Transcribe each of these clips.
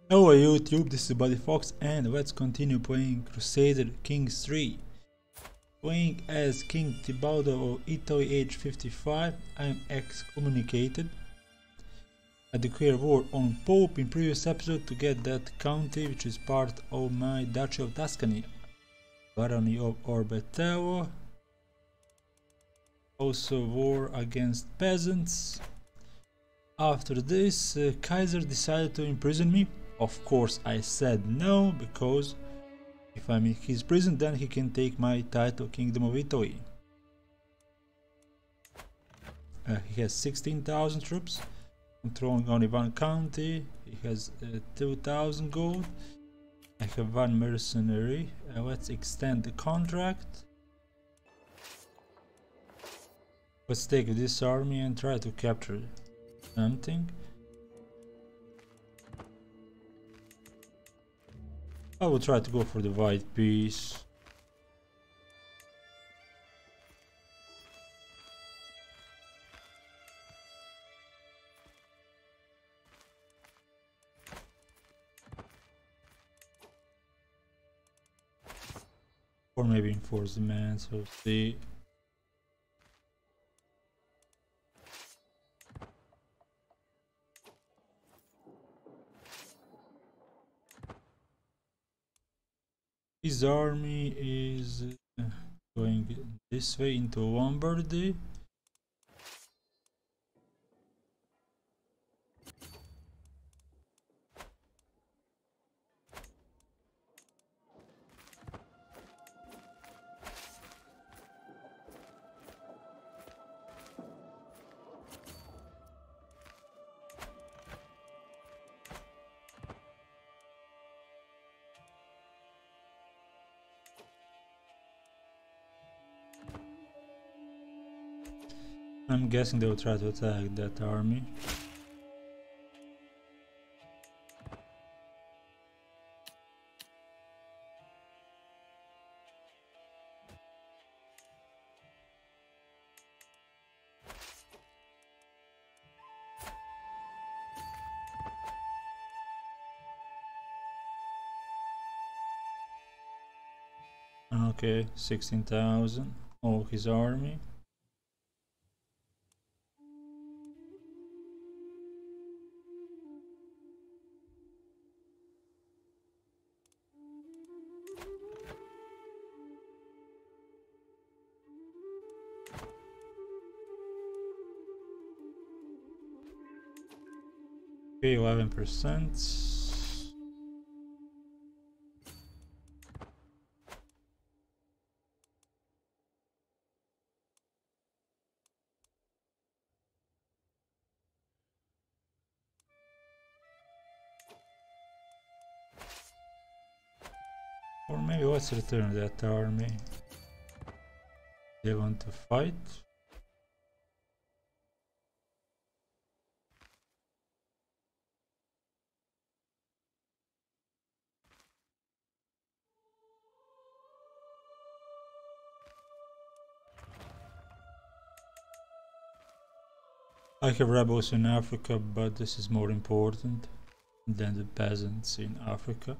Hello YouTube, this is Buddy Fox and let's continue playing Crusader Kings 3. Playing as King Tibaldo of Italy, age 55, I am excommunicated. I declare war on Pope in previous episode to get that county which is part of my Duchy of Tuscany. Barony of Orbetello. Also war against peasants. After this, Kaiser decided to imprison me. Of course I said no, because if I'm in his prison then he can take my title Kingdom of Italy. He has 16,000 troops, controlling only one county. He has 2,000 gold. I have one mercenary. Let's extend the contract. Let's take this army and try to capture something. I will try to go for the white piece. Or maybe enforce the man, so see. His army is going this way into Lombardy. I'm guessing they will try to attack that army. Okay, 16,000. Oh, his army. Okay, 11%. Or maybe let's return that army. They want to fight. I have rebels in Africa, but this is more important than the peasants in Africa.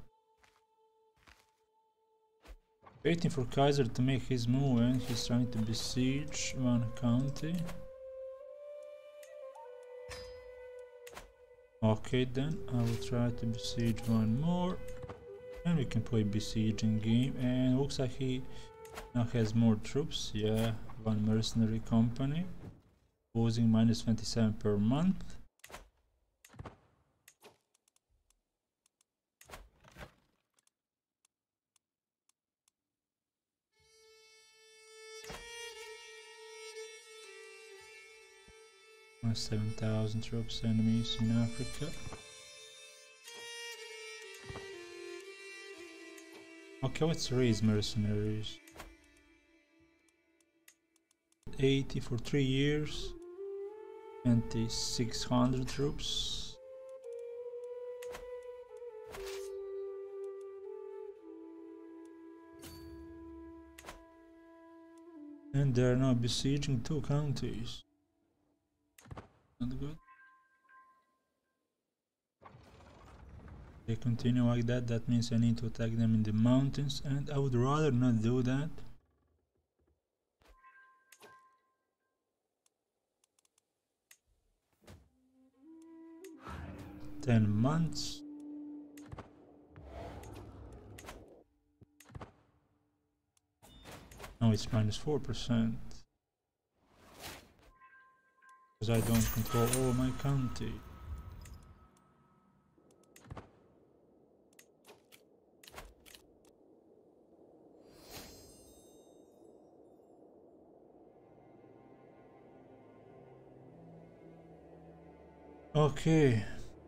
Waiting for Kaiser to make his move, and he's trying to besiege one county. Okay, then I will try to besiege one more, and we can play besieging game. And looks like he now has more troops. Yeah, one mercenary company, losing minus 27 per month. Minus 7,000 troops enemies in Africa. Okay, let's raise mercenaries. 80 for 3 years. 2,600 troops. And they are now besieging 2 counties. Not good. They continue like that, that means I need to attack them in the mountains, and I would rather not do that. Ten months. Now it's minus 4%. Because I don't control all my county. Okay.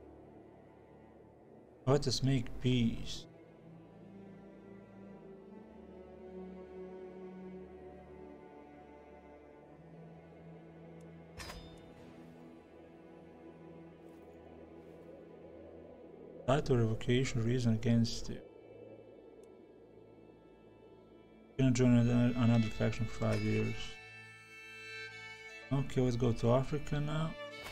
Let us make peace. Title revocation reason against you. Gonna join another faction for 5 years. Okay, let's go to Africa now.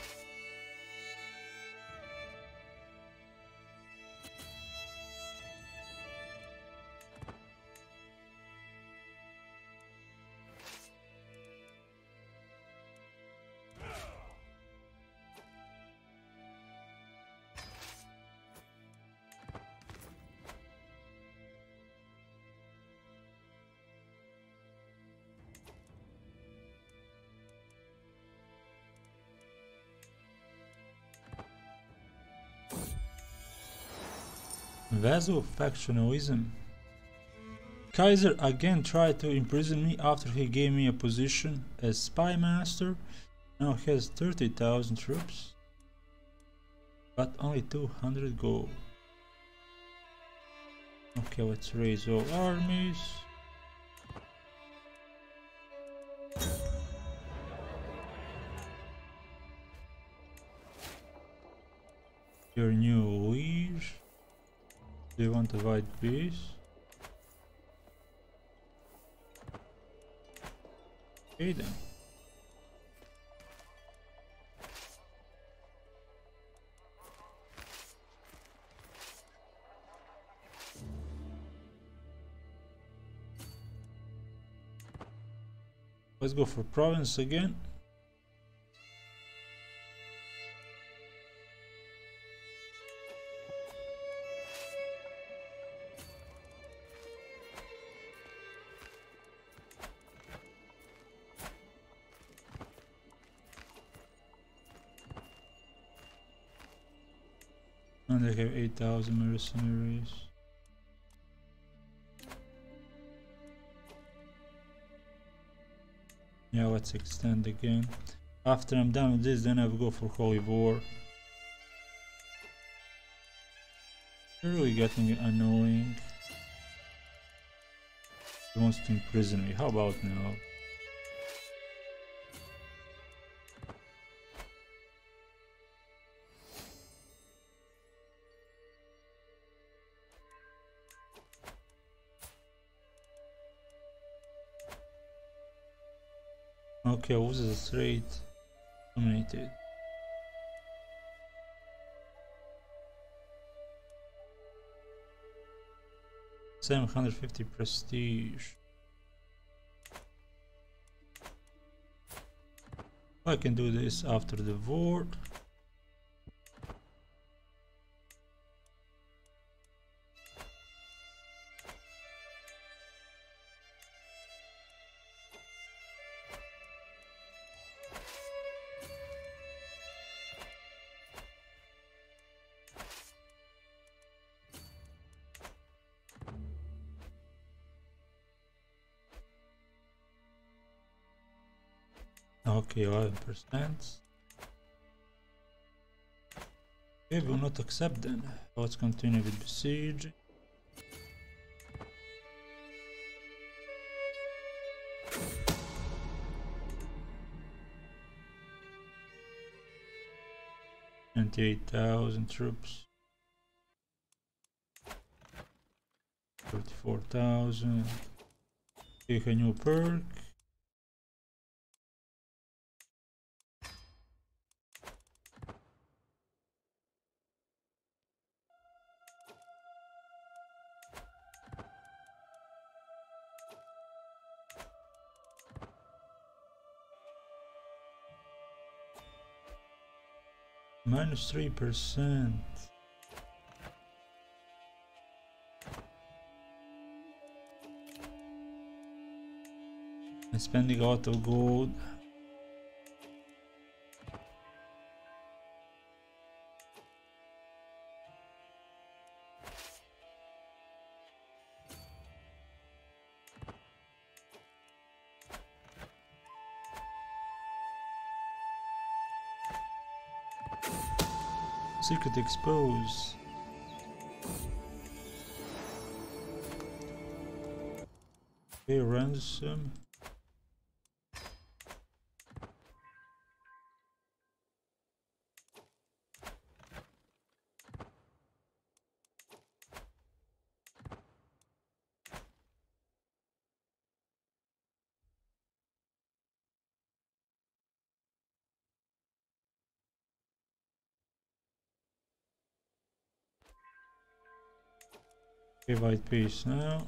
Vaso-factionalism. Kaiser again tried to imprison me after he gave me a position as spy master. Now he has 30,000 troops, but only 200 gold. Okay, let's raise all armies. Your new liege. Do you want to avoid peace? Okay then. Let's go for province again. And they have 8,000 mercenaries. Yeah, let's extend again. After I'm done with this, then I will go for Holy War. They're really getting annoying. He wants to imprison me. How about now? Okay, what is the rate? Dominated. $750 prestige. I can do this after the war. Okay, 11%. Okay, we will not accept then. Let's continue with besiege. $28,000 troops. 34,000. Take a new perk. Minus 3%. I'm spending a lot of gold. Secret expose. Okay, ransom. Okay, white piece now.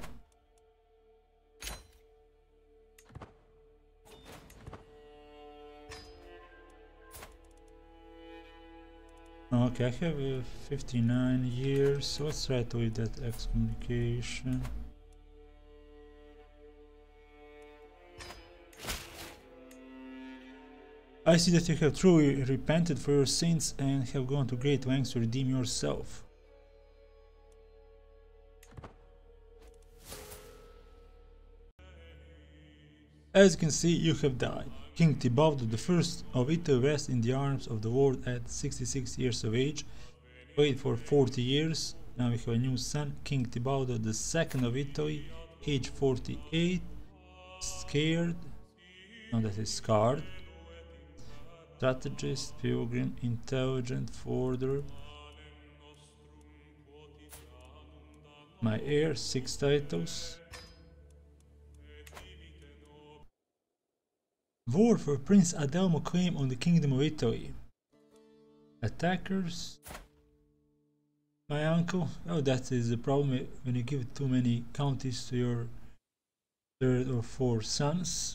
Okay, I have 59 years, so let's try to read that excommunication. I see that you have truly repented for your sins and have gone to great lengths to redeem yourself. As you can see, you have died. King Tibaldo I of Italy rests in the arms of the world at 66 years of age. Waited for 40 years. Now we have a new son, King Tibaldo II of Italy, age 48. Scared. Now that is scarred. Strategist, pilgrim, intelligent, forder. My heir, 6 titles. War for Prince Adelmo claim on the Kingdom of Italy. Attackers. My uncle. Oh, that is the problem when you give too many counties to your 3rd or 4th sons.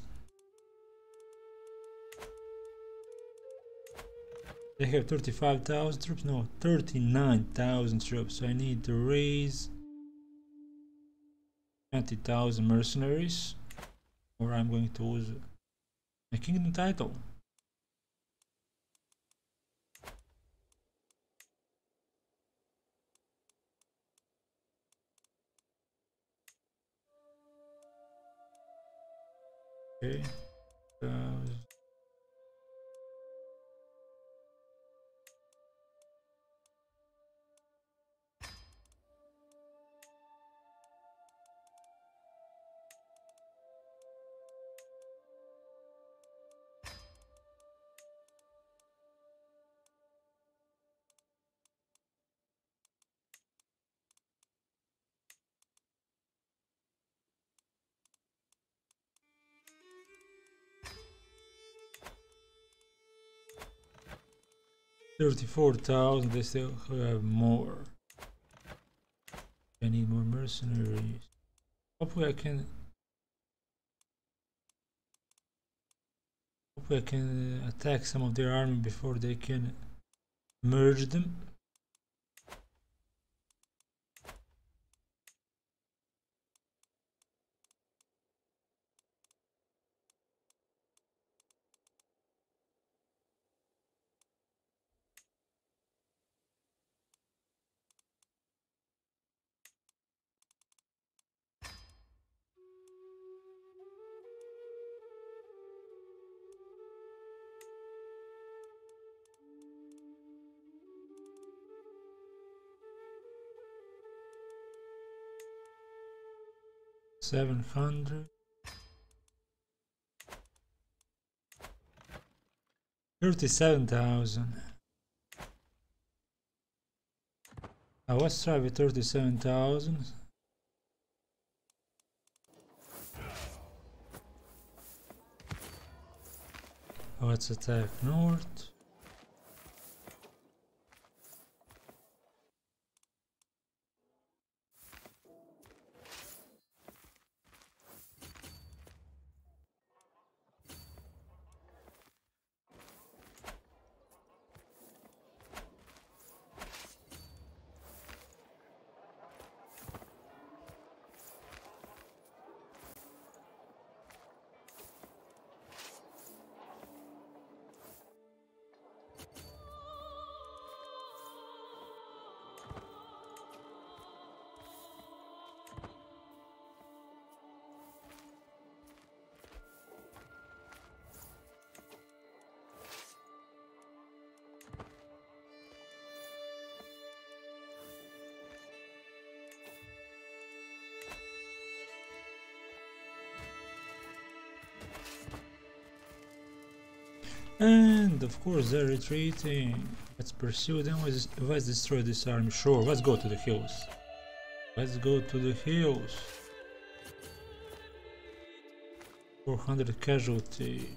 They have 35,000 troops. No, 39,000 troops. So I need to raise 20,000 mercenaries, or I'm going to lose my kingdom title. Okay. 34,000, they still have more. I need more mercenaries. Hopefully I can attack some of their army before they can merge them. $700. 37,000. Let's try with 37,000. Let's attack north. And of course they're retreating. Let's pursue them. Let's destroy this army. Sure, let's go to the hills. Let's go to the hills. 400 casualty.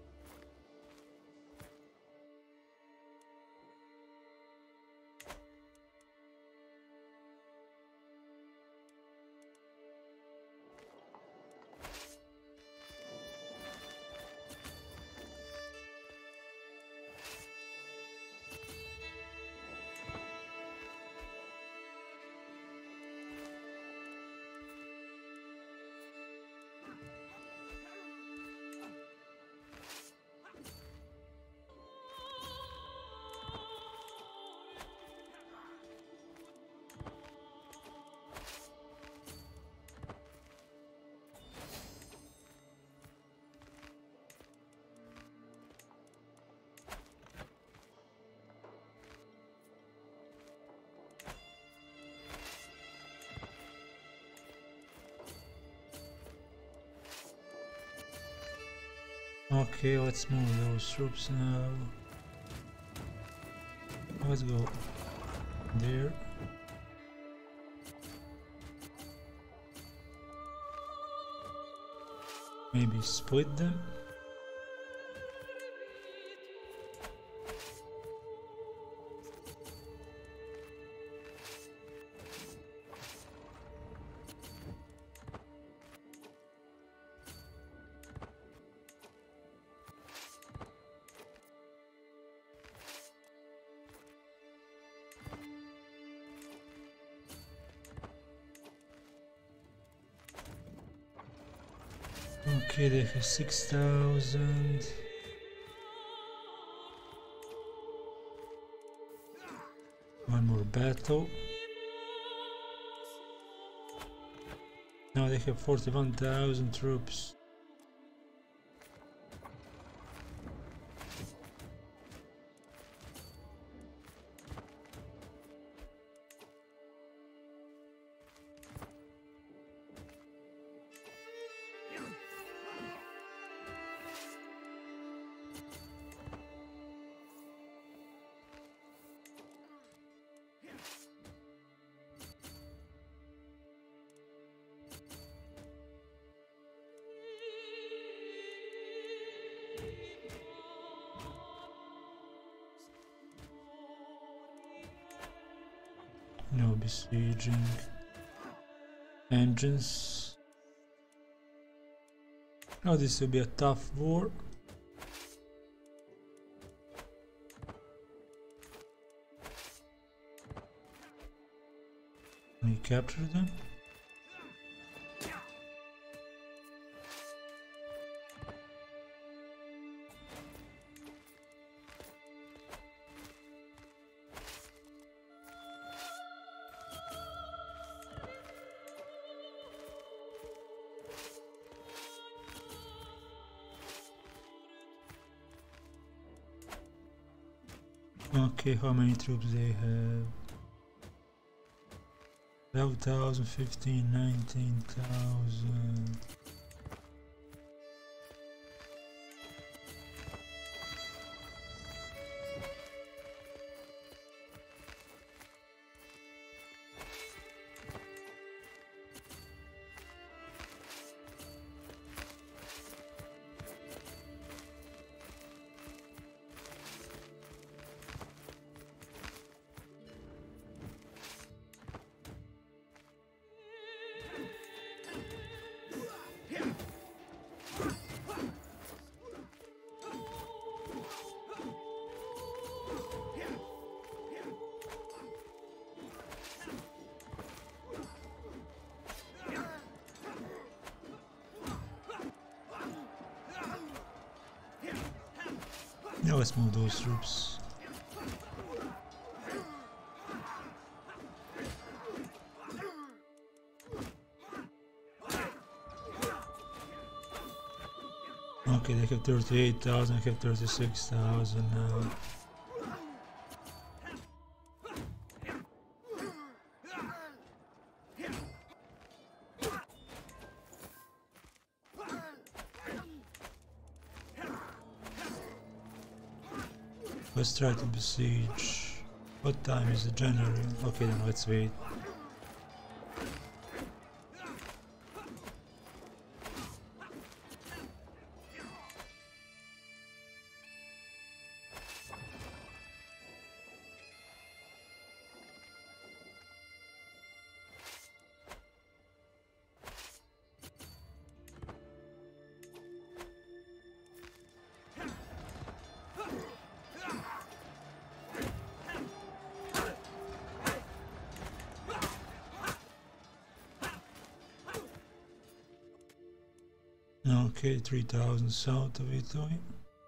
Okay, let's move those troops now. Let's go there. Maybe split them. Okay, they have 6,000. One more battle. Now they have 41,000 troops. No besieging. Engines. Oh, this will be a tough war. We capture them. Okay, how many troops they have? 12,000, 15, 19,000. Now let's move those troops. Okay, they have 38,000, I have 36,000 now. Let's try to besiege. What time is the general? Okay, then let's wait. Okay, 3,000 south of Italy.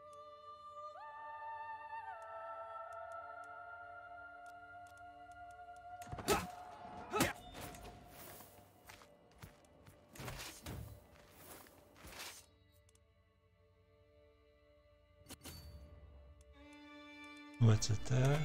Let's attack.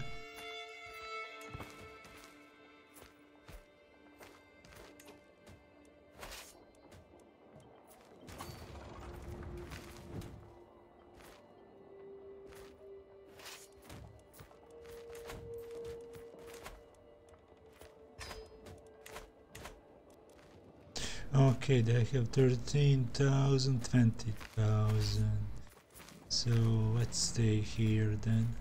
Okay, they have 13,000, 20,000. So let's stay here then.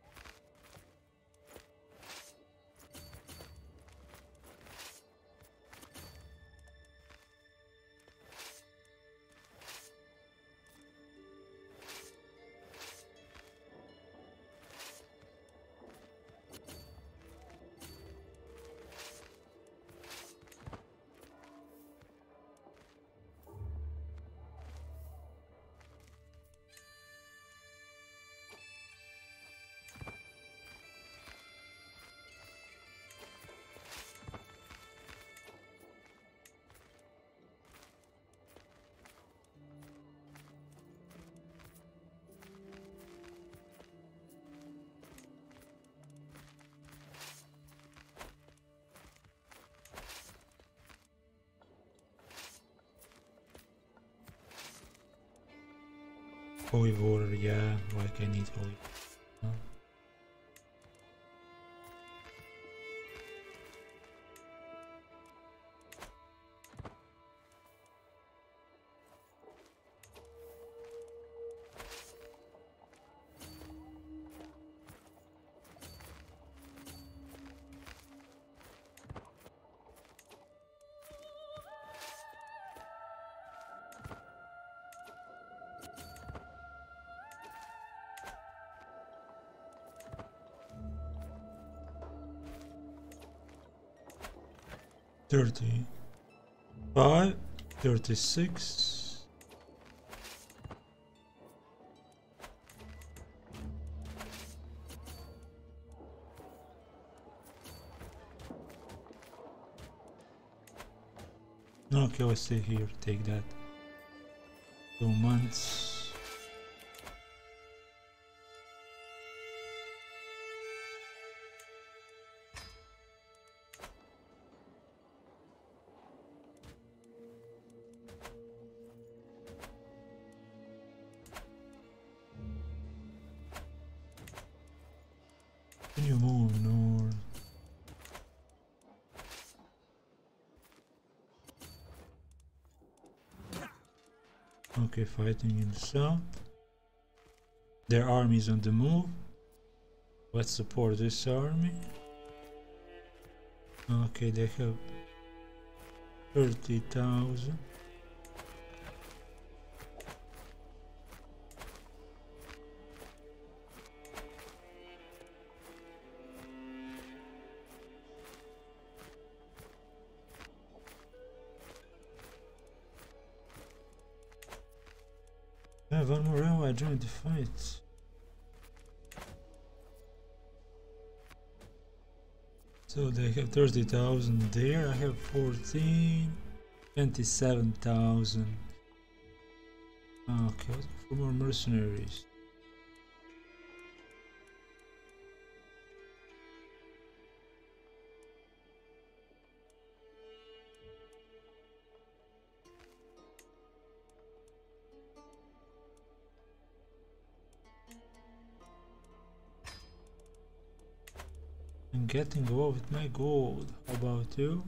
Holy water, yeah, like I need holy water. 35, 36. Okay, let's stay here, take that. 2 months. Can you move north? Okay, fighting in the south. Their army is on the move. Let's support this army. Okay, they have 30,000. One more hour, I joined the fight. So they have 30,000 there, I have 14, 27,000. Okay, for more mercenaries. I'm getting away with my gold. How about you?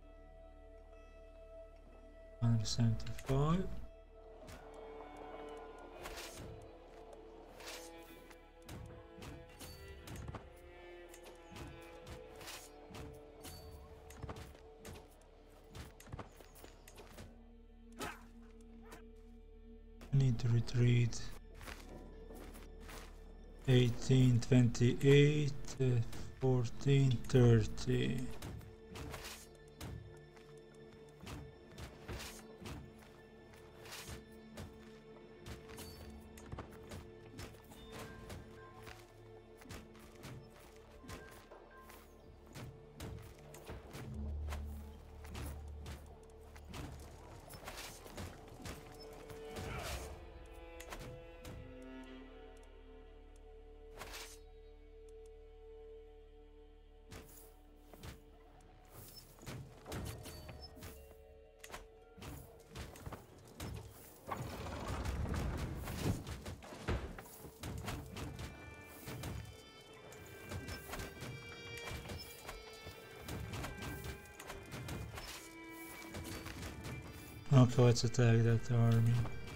175. I need to retreat. 18, 28, 14, 30. Okay, let's attack that army.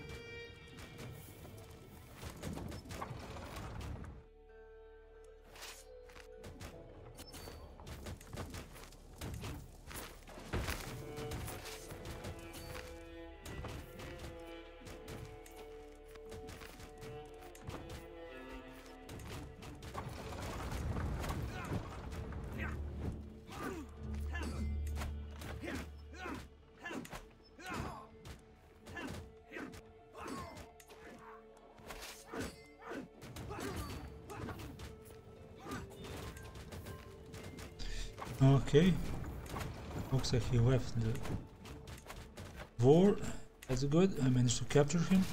Okay, looks like he left the war. That's good. I managed to capture him.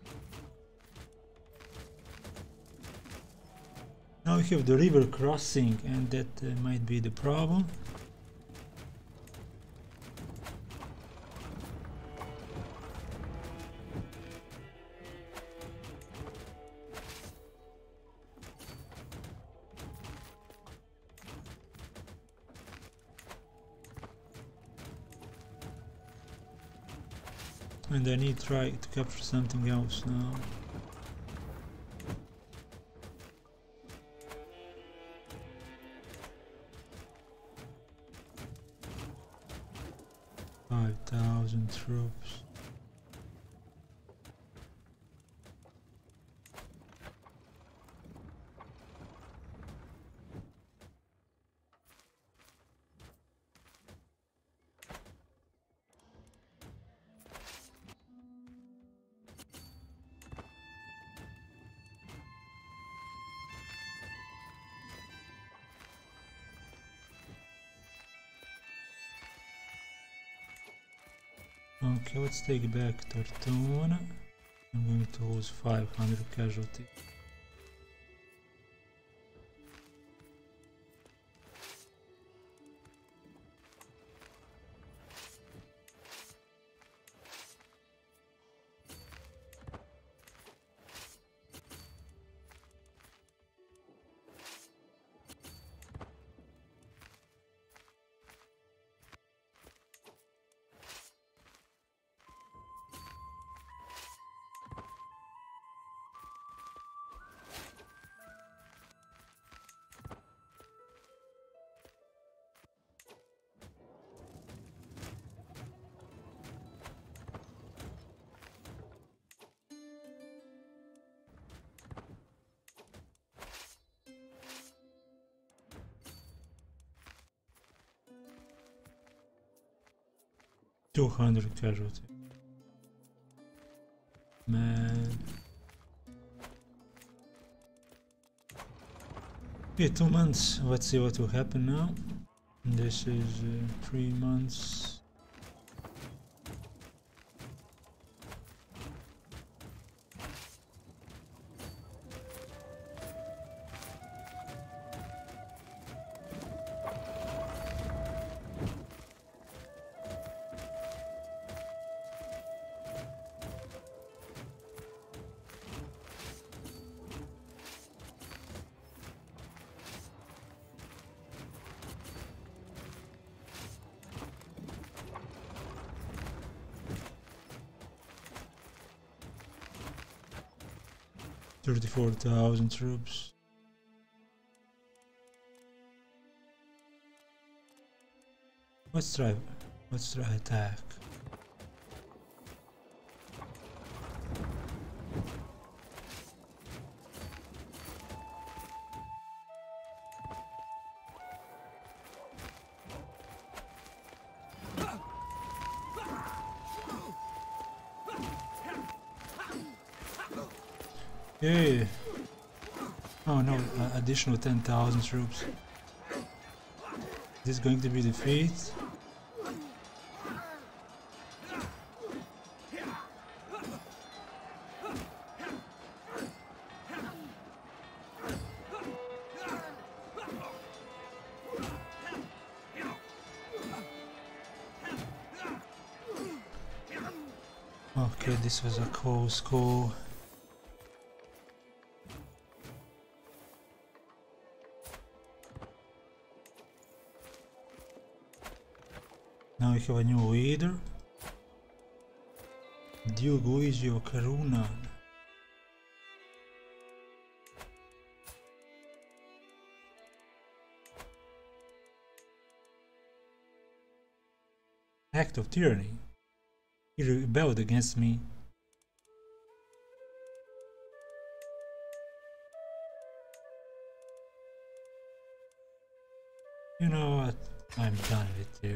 Now we have the river crossing, and that might be the problem. And I need to try to capture something else now. Troops. Okay, let's take back Tortona. I'm going to lose 500 casualties. $200 casualty. Man. Okay, 2 months. Let's see what will happen now. This is 3 months. 34,000 troops. Let's try attack. Yeah. Oh no, additional 10,000 troops. Is this going to be defeat? Okay, this was a close call. Now we have a new leader, Duke Luigi Ocaruna. Act of tyranny. He rebelled against me. You know what? I'm done with you.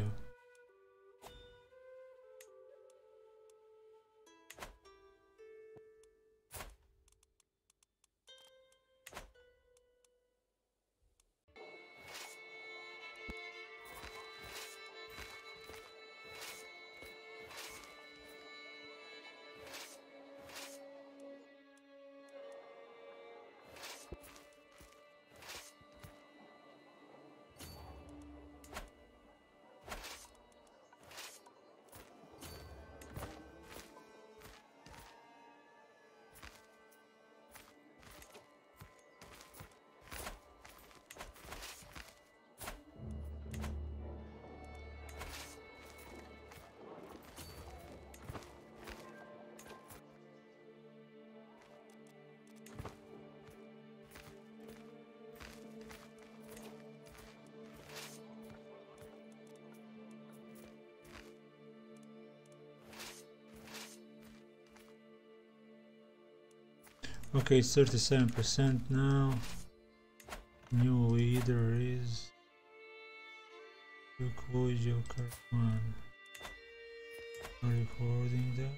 Okay, 37% now. New leader is Duke Luigi Ocaruna. Are you recording that?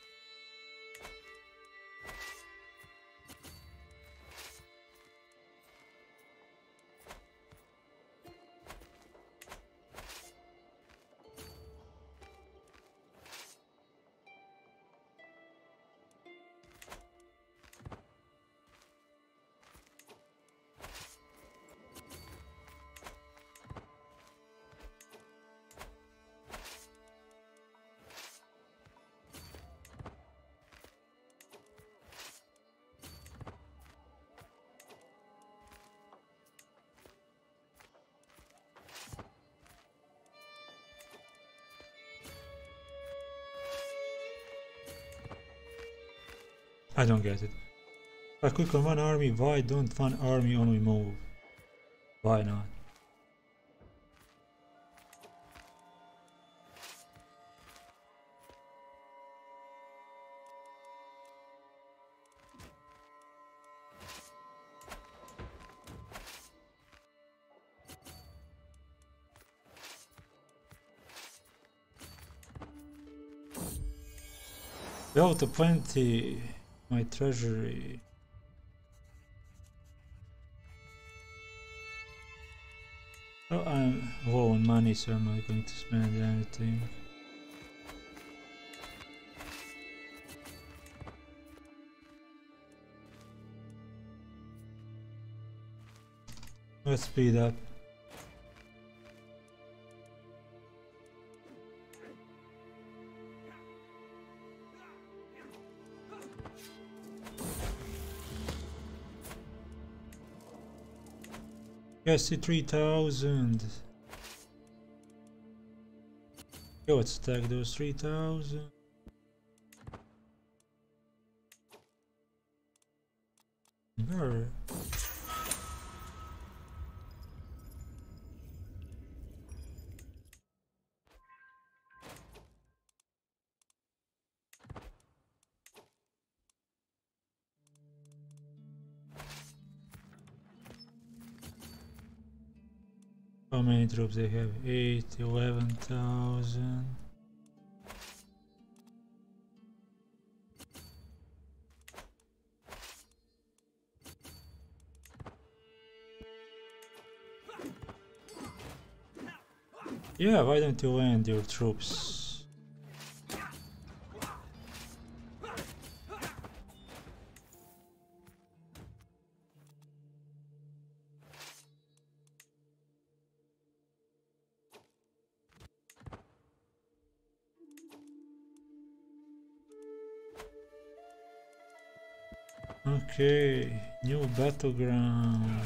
I don't get it. If I could command army, why don't one army only move? Why not? Delta 20, my treasury. Oh, I'm low on money, so I'm not going to spend anything. Let's speed up. Yes, 3,000. Okay, let's attack those 3,000. How many troops they have? 8, 11,000. Yeah, why don't you land your troops? Okay, new battleground.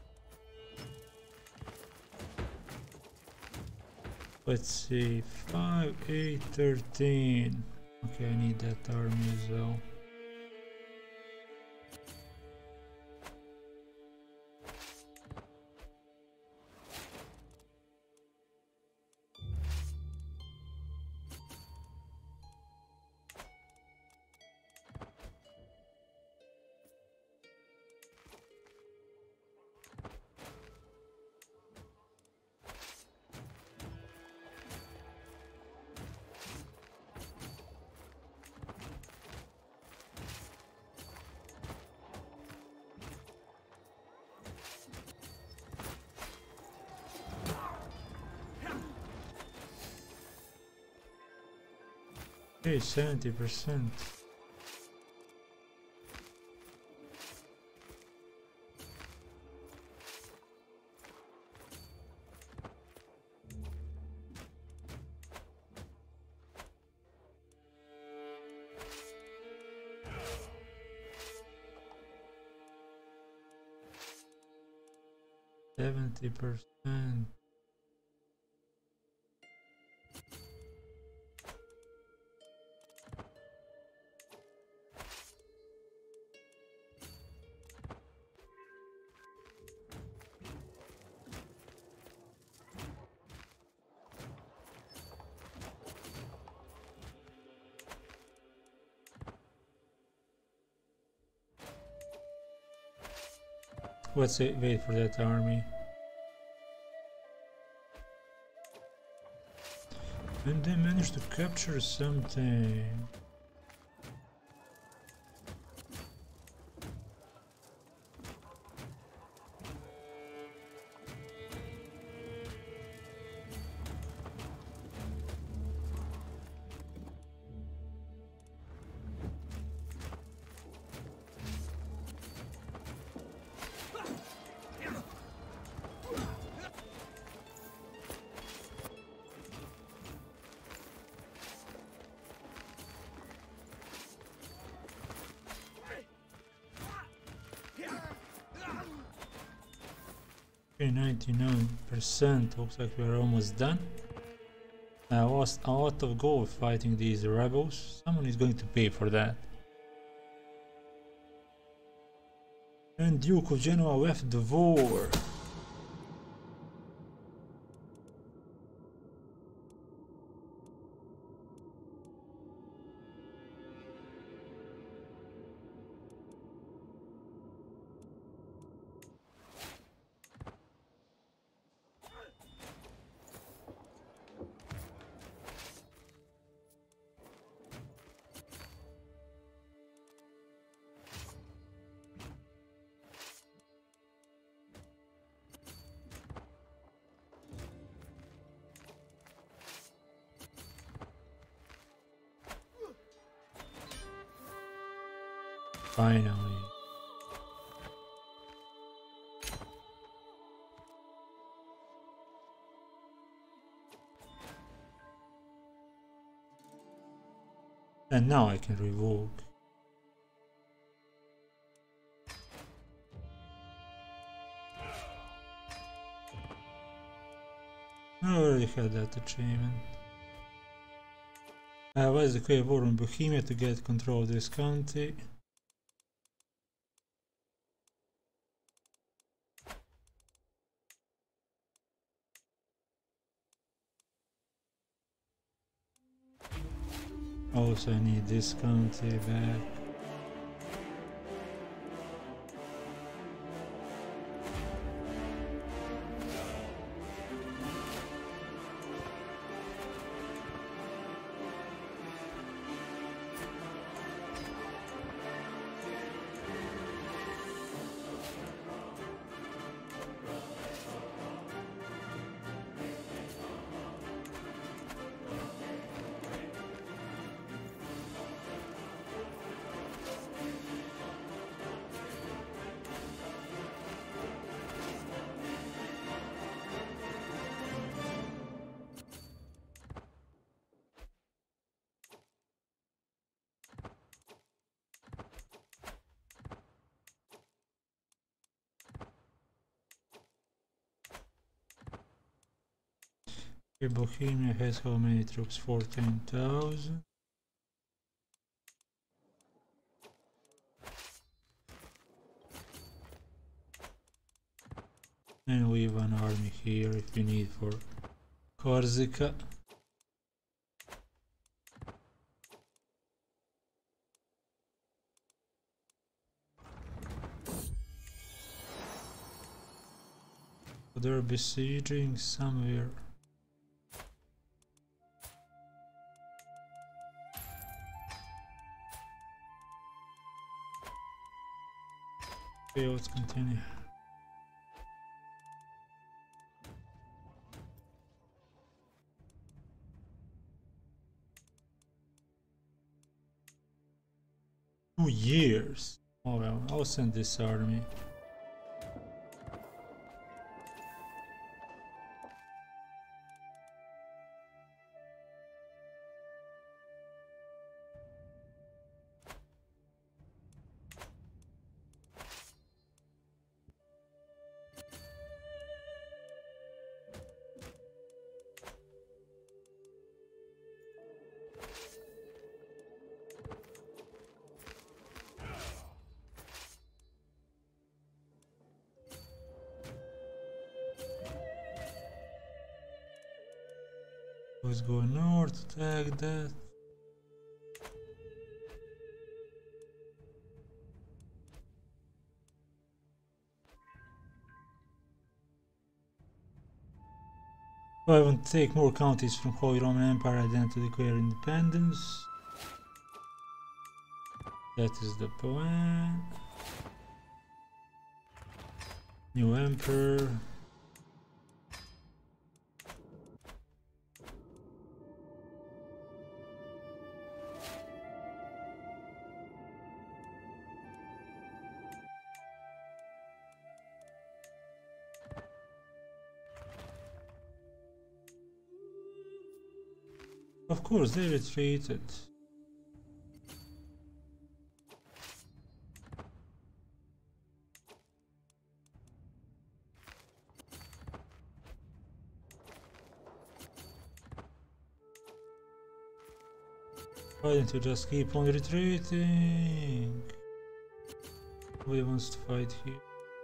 Let's see, 5, 8, 13. Okay, I need that army as well. Okay, 70%. %70%. Let's wait for that army. And they managed to capture something. Okay, 99%. Looks like we're almost done. I lost a lot of gold fighting these rebels. Someone is going to pay for that. And Duke of Genoa left the war. Finally. And now I can revoke. I already had that achievement. I was declared war on Bohemia to get control of this county. Also I need this county back. Okay, Bohemia has how many troops? 14,000. And we have an army here if we need for Corsica. They're besieging somewhere. Okay, let's continue. Years. Oh well, I'll send this army. Let's go north, attack that. I want to take more counties from Holy Roman Empire and then to declare independence. That is the plan. New emperor. Of course, they retreated. Why don't you just keep on retreating? Nobody wants to fight here.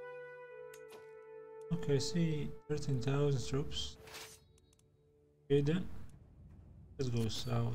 Okay, see, 13,000 troops. Okay then, let's go south.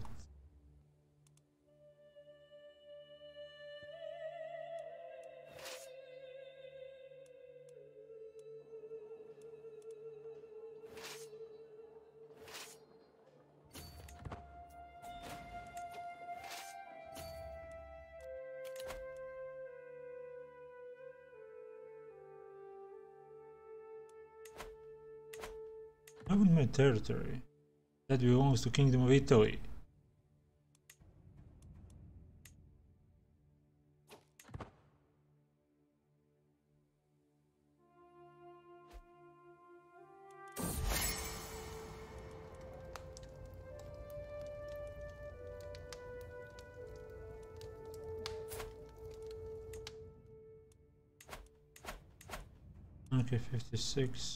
I want my territory. That belongs to Kingdom of Italy. Okay, 56.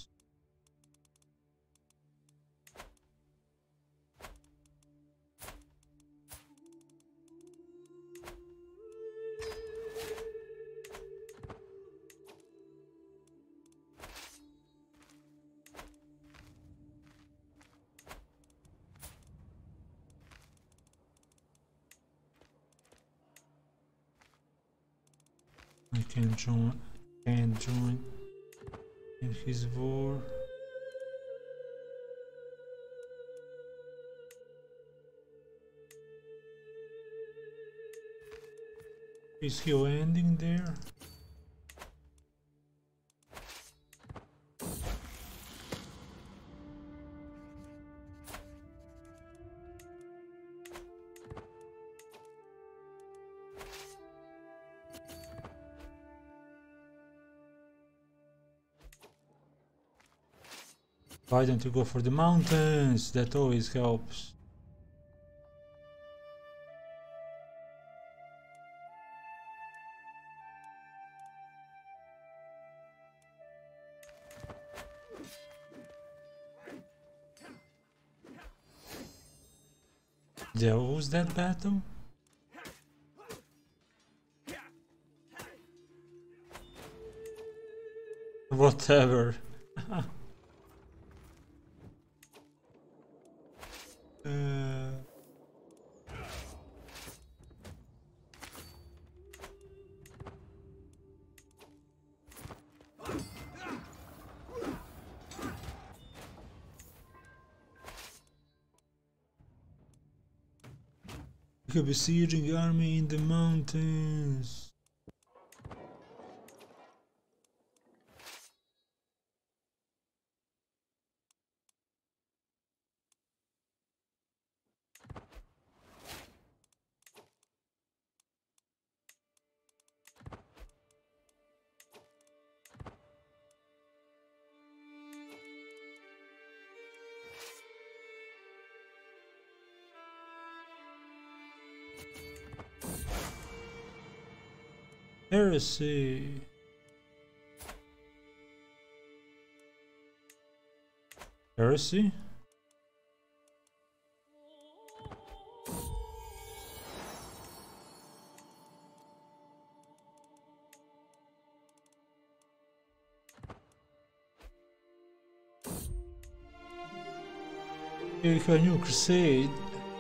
I can't join in his war. Is he landing there? Why don't you go for the mountains? That always helps. Yeah, what was that battle? Whatever. A besieging army in the mountains. Heresy. Heresy? We have a new crusade.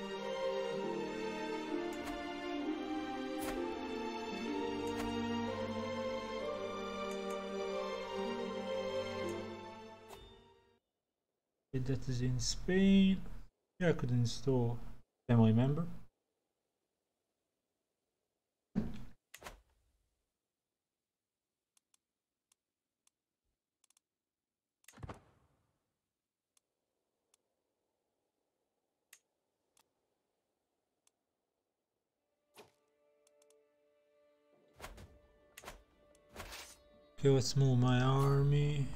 That is in Spain. Yeah, I could install family member. Okay, let's move my army.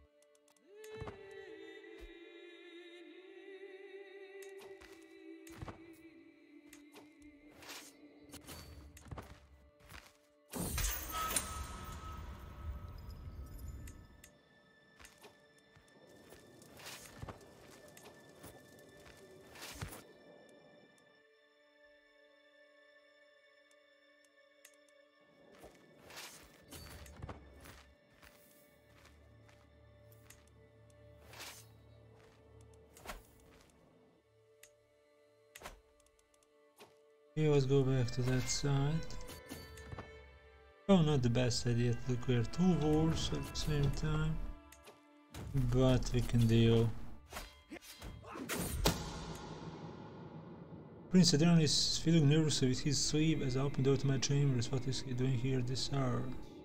Okay, let's go back to that side. Oh, not the best idea to declare two wars at the same time, but we can deal. Prince Adrian is feeling nervous with his sleeve as I open the door to my chambers. What is he doing here this hour?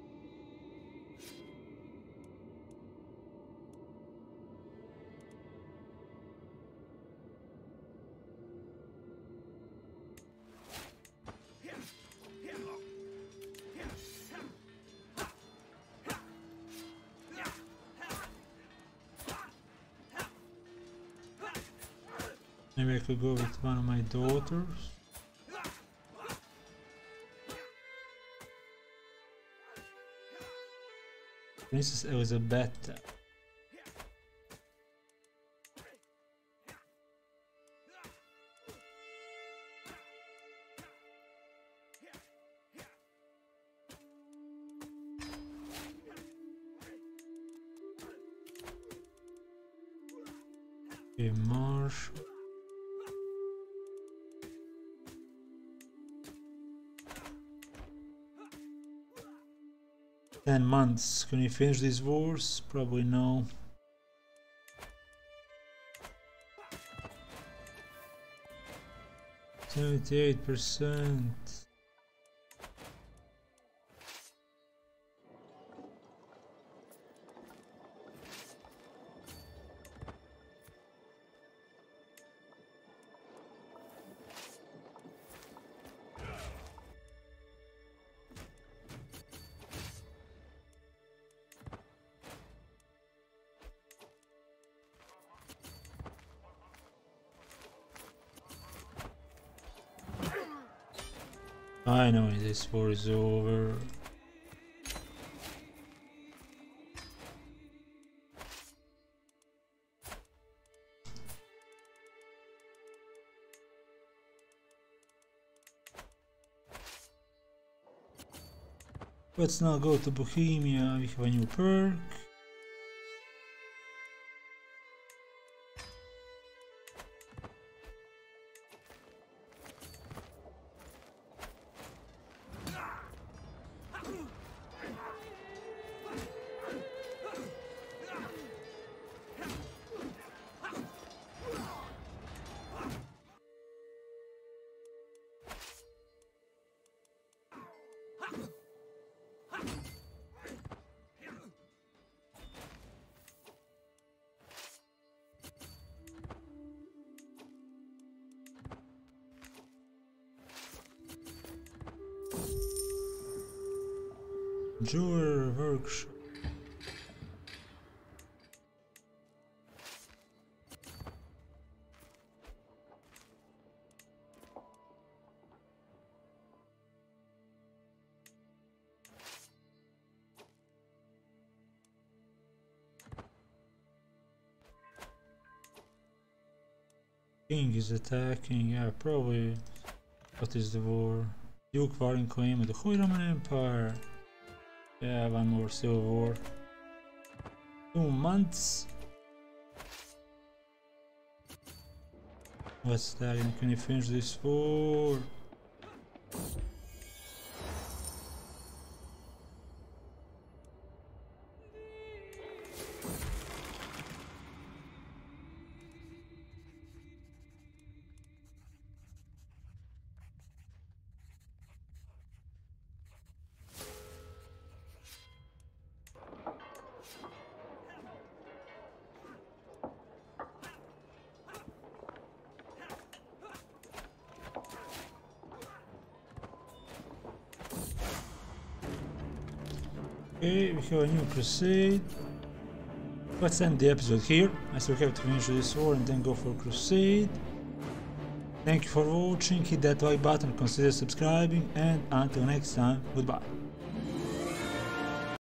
Maybe I could go with one of my daughters. Princess Elizabeth. Okay, Marsh. $10 Can we finish these wars? Probably no. %. I know this war is over. Let's now go to Bohemia. We have a new perk. Jeweler workshop. King is attacking, yeah, probably. What is the war? Duke warring claim of the Holy Roman Empire. Yeah, one more civil war. 2 months. What's that? Can you finish this war? Okay, we have a new crusade. Let's end the episode here, as we have to finish this war and then go for crusade. Thank you for watching, hit that like button, consider subscribing, and until next time, goodbye.